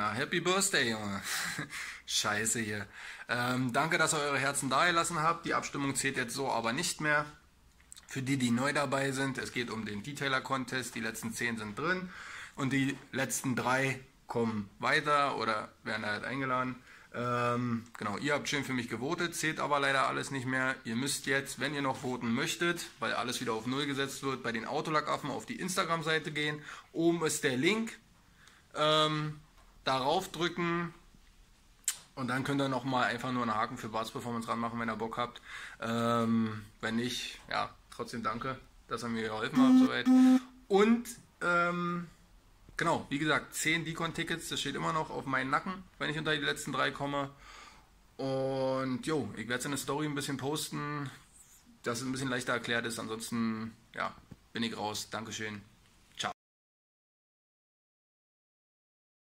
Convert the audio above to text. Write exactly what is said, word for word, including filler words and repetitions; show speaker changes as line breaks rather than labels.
Na, Happy Birthday, Junge. Scheiße hier. Ähm, danke, dass ihr eure Herzen dagelassen habt. Die Abstimmung zählt jetzt so aber nicht mehr. Für die, die neu dabei sind, es geht um den Detailer-Contest. Die letzten zehn sind drin und die letzten drei kommen weiter oder werden halt eingeladen. Ähm, genau, ihr habt schön für mich gewotet, zählt aber leider alles nicht mehr. Ihr müsst jetzt, wenn ihr noch voten möchtet, weil alles wieder auf Null gesetzt wird, bei den Autolackaffen auf die Instagram-Seite gehen. Oben ist der Link. Ähm, darauf drücken und dann könnt ihr nochmal einfach nur einen Haken für Bart's Performance ranmachen, wenn ihr Bock habt. Ähm, wenn nicht, ja, trotzdem danke, dass ihr mir geholfen habt soweit. Und ähm, genau, wie gesagt, zehn Decon-Tickets, das steht immer noch auf meinen Nacken, wenn ich unter die letzten drei komme. Und jo, ich werde es in der Story ein bisschen posten, dass es ein bisschen leichter erklärt ist. Ansonsten, ja, bin ich raus. Dankeschön.